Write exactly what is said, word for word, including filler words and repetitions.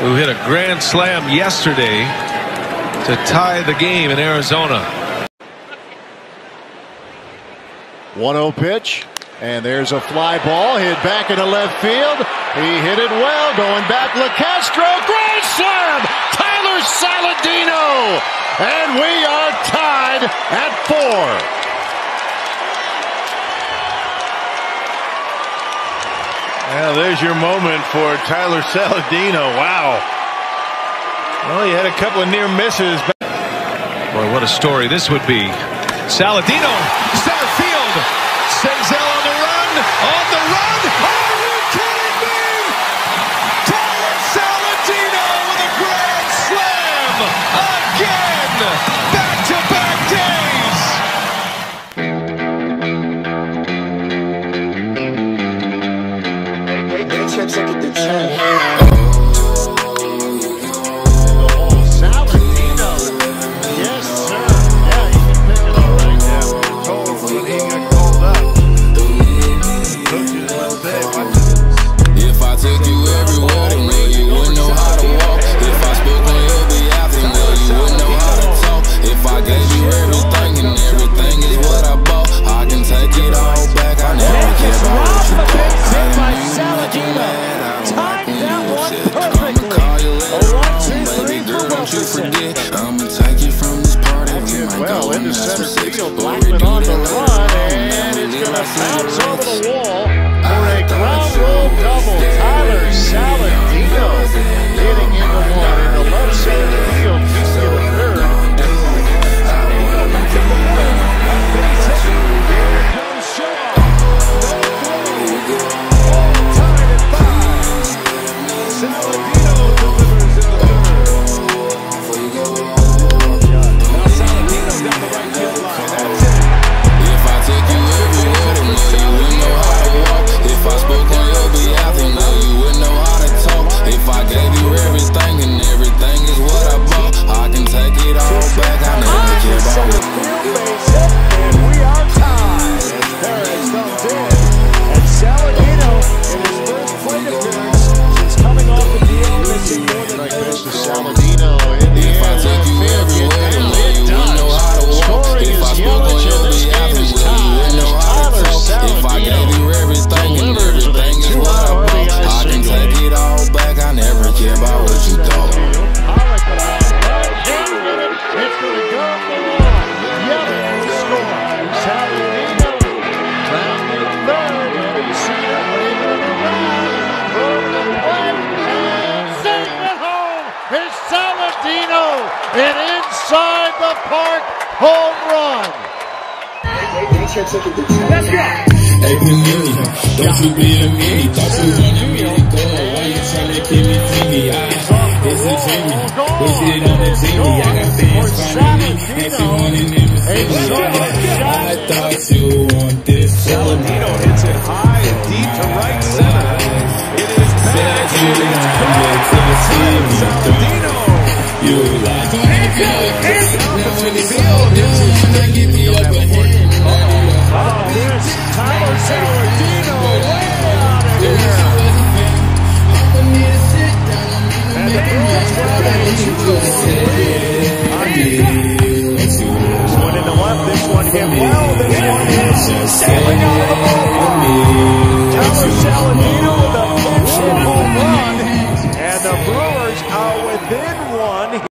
who hit a grand slam yesterday to tie the game in Arizona. one oh pitch, and there's a fly ball hit back into left field. He hit it well, going back. LeCastro, grand slam! Tyler Saladino, and we are tied at four. Well, there's your moment for Tyler Saladino. Wow. Well, he had a couple of near misses. Boy, what a story this would be. Saladino, center field. Senzel on the run. On the run. Are you kidding me? Tyler Saladino with a grand slam. Again. Back-to-back days. Check it the check. I'ma take you from this party. We might well go into center field. Blackman on on the run, and it's going to bounce over the wall for a ground roll double. Tyler Saladino hitting into one in the left center field. He's to the third. Here comes Shaw. All tied at five. Saladino delivers in the third. Saladino in the air, left field, get down, it does. Scoring is Yelich, and this game is tied as Tyler Saladino delivers with a two-out R B I single. I can take it all back, I never care about what you thought. Pollock around, hit it, it's going to go for one. Yelich scores. Saladino rounding third, and you see it waving around, over the plate, and safe at home. It's Saladino, an inside the park home run. Let's go. Hey, Panini, don't you be a meanie. Thought you wanted me to go. Why you tryna keep me teeny? It's a dreamy. Push it on the teeny. I got fans finding me. And she wanted them to see me. I thought you want this. Saladino hits it high and deep to right center. It is back. Saladino. You like Hands up, hands up. Down the field. give me up a hand. Oh, here's Tyler Saladino way out of here. And the Brewers got a two. This one in the left, this one hit well, this one hit. Sailing out of the ballpark. Tyler Saladino with a pinch hit home run. And the Brewers are within one.